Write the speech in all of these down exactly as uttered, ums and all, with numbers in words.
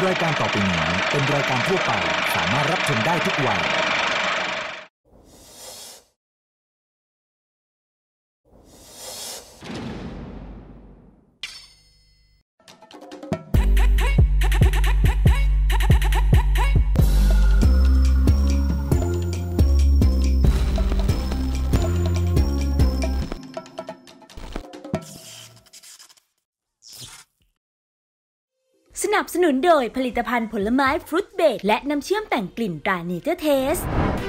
รายการต่อไปนี้เป็นรายการทั่วไปสามารถรับชมได้ทุกวัยสนับสนุนโดยผลิตภัณฑ์ผลไม้ฟรุตเบรดและน้ำเชื่อมแต่งกลิ่นตราเนเจอร์เทส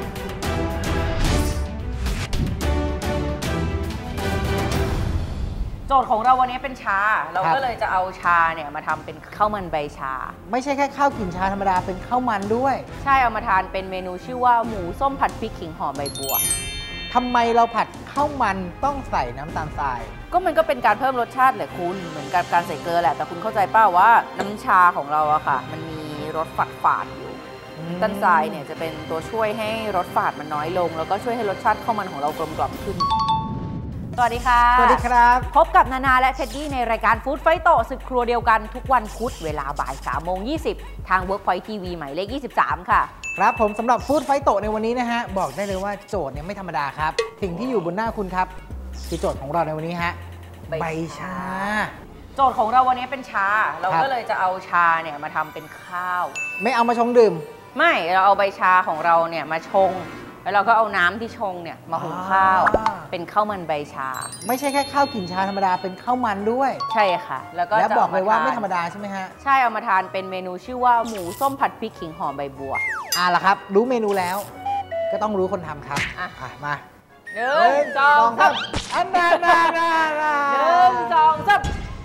โจทย์ของเราวันนี้เป็นชาเราก็เลยจะเอาชาเนี่ยมาทำเป็นข้าวมันใบชาไม่ใช่แค่ข้าวกลิ่นชาธรรมดาเป็นข้าวมันด้วยใช่เอามาทานเป็นเมนูชื่อว่าหมูส้มผัดพริกขิงห่อใบบัวทำไมเราผัดข้าวมันต้องใส่น้ำตาลทรายก็มันก็เป็นการเพิ่มรสชาติแหละคุณเหมือนกับการใส่เกลือแหละแต่คุณเข้าใจป่าวว่าน้ำชาของเราอะค่ะมันมีรสฝาดฝาดอยู่น้ำตาลทรายเนี่ยจะเป็นตัวช่วยให้รสฝาดมันน้อยลงแล้วก็ช่วยให้รสชาติข้าวมันของเรากลมกล่อมขึ้นสวัสดีค่ะสวัสดีครับพบกับนานาและเท็ดดี้ในรายการฟู้ดไฟโตศึกครัวเดียวกันทุกวันพุธเวลาบ่ายสามโมงยี่สิบทาง Workpoint ที วี หมายเลขยี่สิบสามค่ะครับผมสำหรับฟู้ดไฟโตในวันนี้นะฮะบอกได้เลยว่าโจทย์เนี่ยไม่ธรรมดาครับสิ่งที่อยู่บนหน้าคุณครับคือโจทย์ของเราในวันนี้ฮะใบชาโจทย์ของเราวันนี้เป็นชาเราก็เลยจะเอาชาเนี่ยมาทำเป็นข้าวไม่เอามาชงดื่มไม่เราเอาใบชาของเราเนี่ยมาชงแล้วเราก็เอาน้ำที่ชงเนี่ยมาหุงข้าวเป็นข้าวมันใบชาไม่ใช่แค่ข้าวกลิ่นชาธรรมดาเป็นข้าวมันด้วยใช่ค่ะแล้วก็แล้วบอกเลยว่าไม่ธรรมดาใช่ไหมฮะใช่เอามาทานเป็นเมนูชื่อว่าหมูส้มผัดพริกขิงห่อใบบัวอ่ะล่ะครับรู้เมนูแล้วก็ต้องรู้คนทำครับอ่ะมาหนึ่งสองสามอันนั้นนะนะหนึ่งสองสาม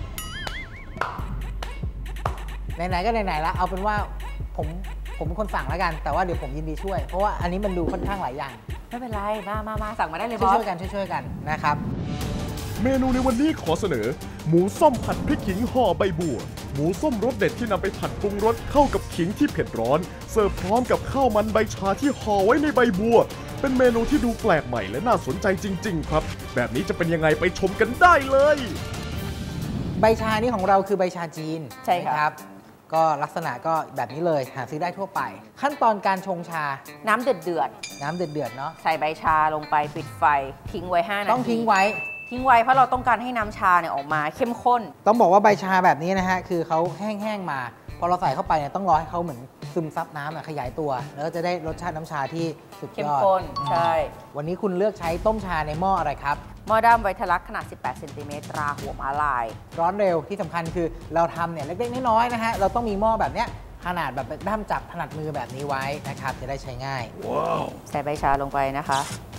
ไหนๆก็ไหนๆแล้วเอาเป็นว่าผมผมเป็นคนสั่งแล้วกันแต่ว่าเดี๋ยวผมยินดีช่วยเพราะว่าอันนี้มันดูค่อนข้างหลายอย่างไม่เป็นไรมามามาสั่งมาได้เลยบอสช่วยๆกันช่วยๆกันนะครับเมนูในวันนี้ขอเสนอหมูส้มผัดพริกขิงห่อใบบัวหมูส้มรสเด็ดที่นำไปผัดปรุงรสเข้ากับขิงที่เผ็ดร้อนเสิร์ฟพร้อมกับข้าวมันใบชาที่ห่อไว้ในใบบัวเป็นเมนูที่ดูแปลกใหม่และน่าสนใจจริงๆครับแบบนี้จะเป็นยังไงไปชมกันได้เลยใบชานี่ของเราคือใบชาจีนใช่ครับก็ลักษณะก็แบบนี้เลยหาซื้อได้ทั่วไปขั้นตอนการชงชาน้ำเดือดเดือดน้ำเดือดเดือดเนาะใส่ใบชาลงไปปิดไฟทิ้งไว้ห้านาทีต้องทิ้งไว้ทิ้งไว้เพราะเราต้องการให้น้ำชาเนี่ยออกมาเข้มข้นต้องบอกว่าใบชาแบบนี้นะฮะคือเขาแห้งๆมาพอเราใส่เข้าไปเนี่ยต้องรอให้เขาเหมือนซึมซับน้ำขยายตัวแล้วจะได้รสชาติน้ำชาที่สุดยอดเข้มข้นใช่วันนี้คุณเลือกใช้ต้มชาในหม้ออะไรครับหม้อด้ามไวทลักขนาดสิบแปดเซนติเมตรตราหัวม้าลายร้อนเร็วที่สำคัญคือเราทำเนี่ยเล็กๆน้อยๆนะฮะเราต้องมีหม้อแบบเนี้ยขนาดแบบด้ามจับถนัดมือแบบนี้ไว้นะครับจะได้ใช้ง่ายว้าวใส่ใบชาลงไปนะคะ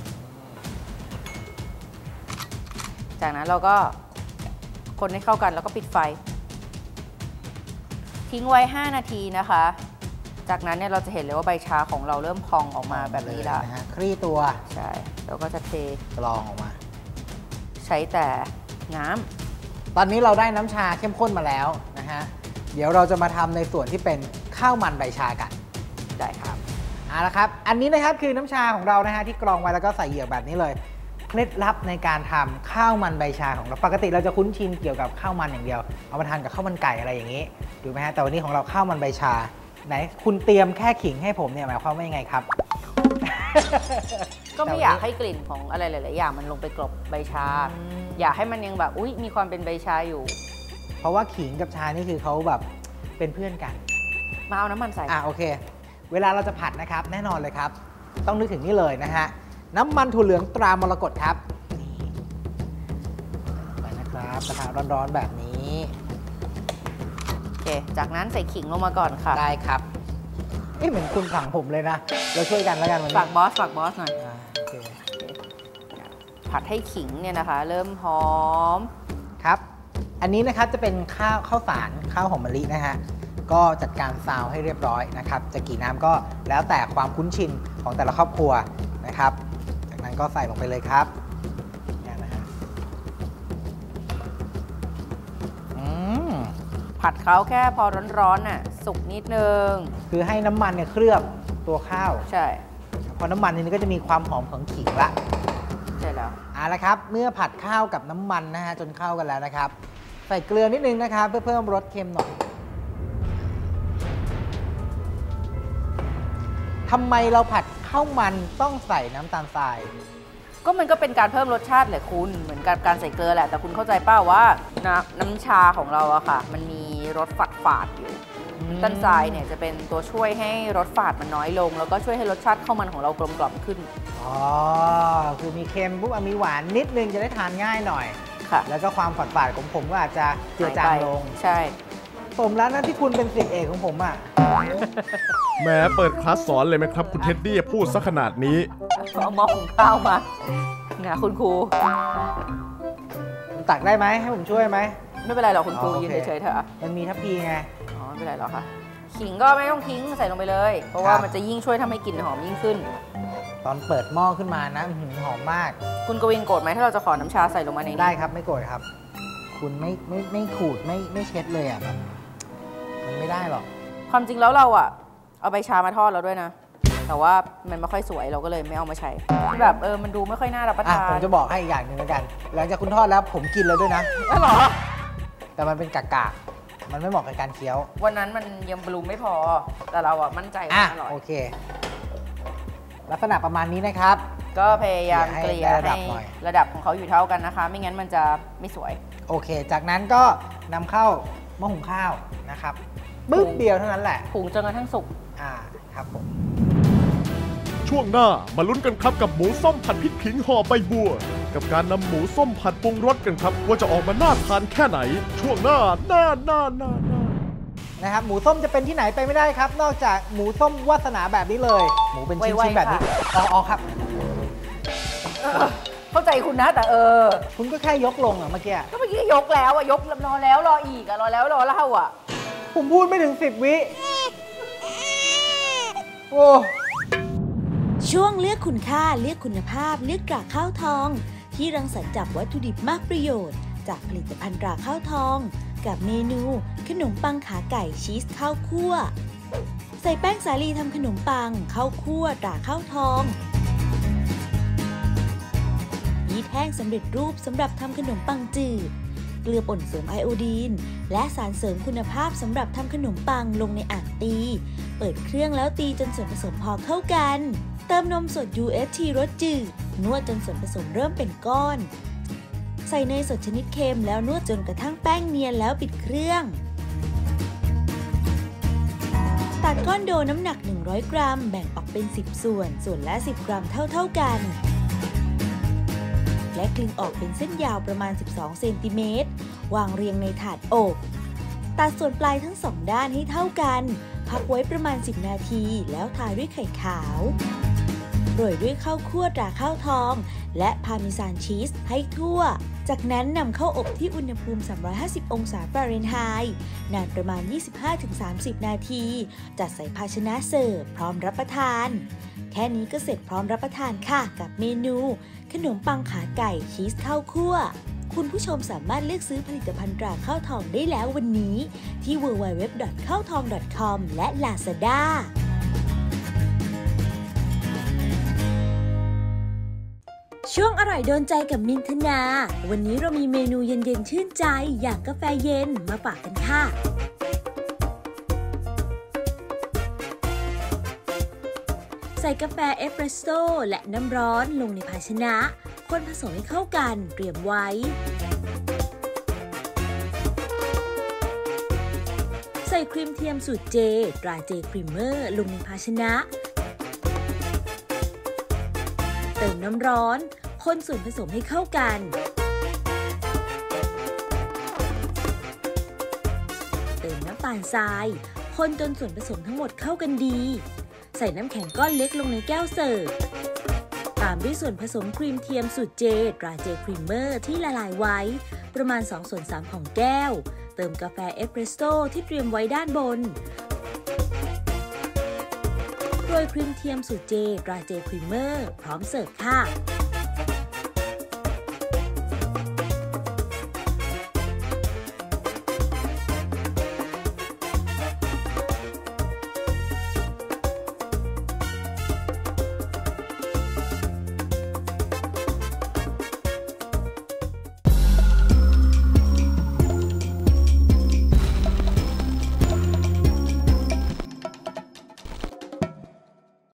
จากนั้นเราก็คนให้เข้ากันแล้วก็ปิดไฟทิ้งไว้ห้านาทีนะคะจากนั้นเนี่ยเราจะเห็นเลยว่าใบชาของเราเริ่มพองออกมาแบบนี้แล้วนะฮะคลี่ตัวใช่เราก็จะเทกรองออกมาใช้แต่น้ำตอนนี้เราได้น้ำชาเข้มข้นมาแล้วนะฮะเดี๋ยวเราจะมาทำในส่วนที่เป็นข้าวมันใบชากันได้ครับเอาละครับอันนี้นะครับคือน้ำชาของเรานะฮะที่กรองไว้แล้วก็ใส่เหยือกแบบนี้เลยเคล็ดลับในการทำข้าวมันใบชาของเราปกติเราจะคุ้นชินเกี่ยวกับข้าวมันอย่างเดียวเอามาทานกับข้าวมันไก่อะไรอย่างนี้ถูกไหมฮะแต่วันนี้ของเราข้าวมันใบชาไหนคุณเตรียมแค่ขิงให้ผมเนี่ยหมายความว่ายังไงครับก็ไม่อยากให้กลิ่นของอะไรหลายๆอย่างมันลงไปกลบใบชาอยากให้มันยังแบบอุ๊ยมีความเป็นใบชาอยู่เพราะว่าขิงกับชานี่คือเขาแบบเป็นเพื่อนกันมาเอาน้ำมันใส่อ่ะโอเคเวลาเราจะผัดนะครับแน่นอนเลยครับต้องนึกถึงนี่เลยนะฮะน้ำมันถั่วเหลืองตรามรกตครับไปนะครับกระทะร้อนๆแบบนี้โอเคจากนั้นใส่ขิงลงมาก่อนค่ะได้ครับนี่เหมือนคุณสั่งผมเลยนะเราช่วยกันแล้วกันวันนี้ฝากบอสฝากบอสหน่อยผัดให้ขิงเนี่ยนะคะเริ่มหอมครับอันนี้นะครับจะเป็นข้าวข้าวสารข้าวหอมมะลินะฮะก็จัดการซาวให้เรียบร้อยนะครับจะกี่น้ำก็แล้วแต่ความคุ้นชินของแต่ละครอบครัวนะครับจากนั้นก็ใส่ลงไปเลยครับนี่นะฮะผัดเขาแค่พอร้อนๆน่ะสุกนิดนึงคือให้น้ำมันเนี่ยเคลือบตัวข้าวใช่พอน้ำมันนี้ก็จะมีความหอมของขิงละใช่แล้วเอาละครับเมื่อผัดข้าวกับน้ำมันนะฮะจนเข้ากันแล้วนะครับใส่เกลือนิดนึงนะครับเพื่อเพิ่มรสเค็มหน่อยทำไมเราผัดข้าวมันต้องใส่น้ำตาลทรายก็มันก็เป็นการเพิ่มรสชาติแหละคุณเหมือนกับการใส่เกลือแหละแต่คุณเข้าใจเปล่าว่าน้ำน้ำชาของเราอะค่ะมันมีรสฝาดฝาดอยู่น้ำตาลทรายเนี่ยจะเป็นตัวช่วยให้รสฝาดมันน้อยลงแล้วก็ช่วยให้รสชาติข้าวมันของเรากลมกล่อมขึ้นอ๋อคือมีเค็มปุ๊บมีหวานนิดนึงจะได้ทานง่ายหน่อยค่ะแล้วก็ความฝาดฝาดของผมก็อาจจะเจือจางลงใช่ผมแล้วนะที่คุณเป็นศิษย์เอกของผมอ่ะแหมเปิดคลาสสอนเลยไหมครับคุณเท็ดดี้พูดซะขนาดนี้เอาหม้อหุงข้าวมาเนี่ยคุณครูตักได้ไหมให้ผมช่วยไหมไม่เป็นไรหรอกคุณครูยืนเฉยๆเถอะมันมีทัพพีไงอ๋อไม่เป็นไรหรอกค่ะขิงก็ไม่ต้องทิ้งใส่ลงไปเลยเพราะว่ามันจะยิ่งช่วยทำให้กลิ่นหอมยิ่งขึ้นตอนเปิดหม้อขึ้นมานะหอมมากคุณกวินโกรธไหมถ้าเราจะขอน้ำชาใส่ลงมาในนี้ได้ครับไม่โกรธครับคุณไม่ไม่ไม่ขูดไม่ไม่เช็ดเลยอ่ะแบบมันไม่ได้หรอกความจริงแล้วเราอ่ะเอาใบชามาทอดแล้วด้วยนะแต่ว่ามันไม่ค่อยสวยเราก็เลยไม่เอามาใช้แบบเออมันดูไม่ค่อยน่ารับประทานผมจะบอกให้อีกอย่างหนึ่งแล้วกันหลังจากคุณทอดแล้วผมกินแล้วด้วยนะไม่หรอแต่มันเป็นกากามันไม่เหมาะกับการเคี้ยววันนั้นมันยังบลูไม่พอแต่เราอ่ะมั่นใจว่าอร่อยโอเคลักษณะประมาณนี้นะครับก็พยายามเกลี่ยให้ระดับของเขาอยู่เท่ากันนะคะไม่งั้นมันจะไม่สวยโอเคจากนั้นก็นำเข้าหม้อหุงข้าวนะครับบึ้มเดียวเท่านั้นแหละหุงจนกระทั่งสุกอ่าครับผมช่วงหน้ามาลุ้นกันครับกับหมูส้มผัดพริกขิงห่อใบบัวกับการนำหมูส้มผัดปรุงรสกันครับว่าจะออกมาน่าทานแค่ไหนช่วงหน้าน่าน่าน่าน่านะครับหมูส้มจะเป็นที่ไหนไปไม่ได้ครับนอกจากหมูส้มวาสนาแบบนี้เลยหมูเป็นชิ้นๆแบบนี้อ๋อครับเข้าใจคุณนะแต่เออคุณก็แค่ยกลงอ่ะเมื่อกี้ก็เมื่อกี้ยกแล้วอ่ะยกรอแล้วรออีกอ่ะรอแล้วรอเล่าอ่ะผมพูดไม่ถึงสิบวิโอ้ช่วงเลือกคุณค่าเลือกคุณภาพเลือกตราข้าวทองที่รังสรรค์จากวัตถุดิบมากประโยชน์จากผลิตภัณฑ์ตราข้าวทองกับเมนูขนมปังขาไก่ชีสข้าวคั่วใส่แป้งสาลีทำขนมปังข้าวคั่วตราข้าวทองยีสต์แห้งสำเร็จรูปสำหรับทำขนมปังจืดเกลือป่นเสริมไอโอดีนและสารเสริมคุณภาพสำหรับทำขนมปังลงในอ่างตีเปิดเครื่องแล้วตีจนส่วนผสมพอเข้ากันเติมนมสด ยู เอช ที รสจืดนวดจนส่วนผสมเริ่มเป็นก้อนใส่เนยสดชนิดเค็มแล้วนวดจนกระทั่งแป้งเนียนแล้วปิดเครื่องตัดก้อนโดน้ำหนักหนึ่งร้อยกรัมแบ่งออกเป็นสิบส่วนส่วนละสิบกรัมเท่าๆกันและคลึงออกเป็นเส้นยาวประมาณสิบสองเซนติเมตรวางเรียงในถาดอบตัดส่วนปลายทั้งสองด้านให้เท่ากันพักไว้ประมาณสิบนาทีแล้วทาด้วยไข่ขาวโรยด้วยข้าวคั่วตราข้าวทองและพาร์เมซานชีสให้ทั่วจากนั้นนำเข้าอบที่อุณหภูมิสามร้อยห้าสิบองศาฟาเรนไฮต์นานประมาณ ยี่สิบห้าถึงสามสิบ นาทีจัดใส่ภาชนะเสิร์ฟพร้อมรับประทานแค่นี้ก็เสร็จพร้อมรับประทานค่ะกับเมนูขนมปังขาไก่ชีสข้าวคั่วคุณผู้ชมสามารถเลือกซื้อผลิตภัณฑ์ตราข้าวทองได้แล้ววันนี้ที่ ดับเบิลยู ดับเบิลยู ดับเบิลยู ดอท ข้าวทอง ดอท คอม และ Lazada ช่วงอร่อยโดนใจกับมินทนาวันนี้เรามีเมนูเย็นๆชื่นใจอย่างกาแฟเย็นมาฝากกันค่ะใส่กาแฟเอสเปรสโซ่และน้ำร้อนลงในภาชนะคนผสมให้เข้ากันเตรียมไว้ใส่ครีมเทียมสูตรเจตราเจครีมเมอร์ลงในภาชนะเติมน้ำร้อนคนส่วนผสมให้เข้ากันเติมน้ำตาลทรายคนจนส่วนผสมทั้งหมดเข้ากันดีใส่น้ำแข็งก้อนเล็กลงในแก้วเสิร์ฟตามด้วยส่วนผสมครีมเทียมสูตรเจตราเจครีมเมอร์ที่ละลายไว้ประมาณสองส่วนสามของแก้วเติมกาแฟเอสเปรสโซ่ที่เตรียมไว้ด้านบนโรยครีมเทียมสูตรเจตราเจครีมเมอร์พร้อมเสิร์ฟค่ะ